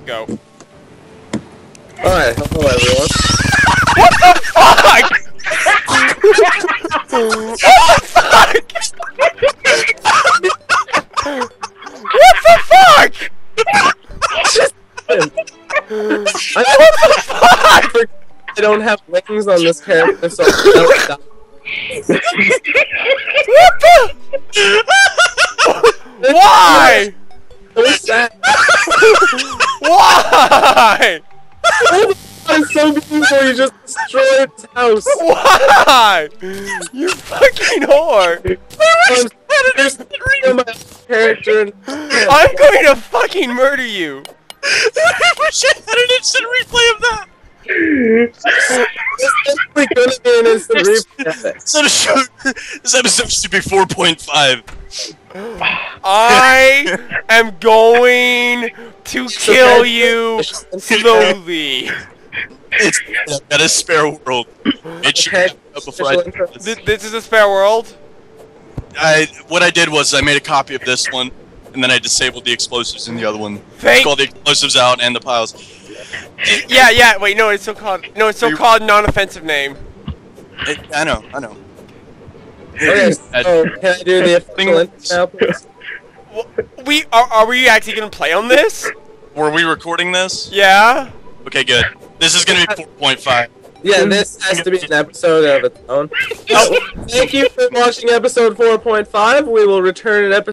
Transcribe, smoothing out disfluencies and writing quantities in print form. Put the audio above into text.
go. Alright, hello everyone. What the fuck? What the fuck? What the fuck? I don't have wings on this character, so I don't die. What the? Why? So sad. Why? It's so beautiful, you just destroyed his house. Why? You fucking whore. There's my character and I'm going to fucking murder you. I wish I had an instant replay of that! it's definitely gonna be an instant replay. This episode should be 4.5. I am going to kill you slowly. It's got a spare world. It should Okay. before I do this. This is a spare world? What I did was I made a copy of this one, and then I disabled the explosives in the other one. Thank- Called the explosives out and the piles. Yeah, wait, no, it's so called non-offensive name. I know. Okay, so can I do the official intro now, please? Are we actually gonna play on this? Were we recording this? Yeah? Okay, good. This is gonna be 4.5. Yeah, this has to be an episode of its own. Thank you for watching episode 4.5. We will return in episode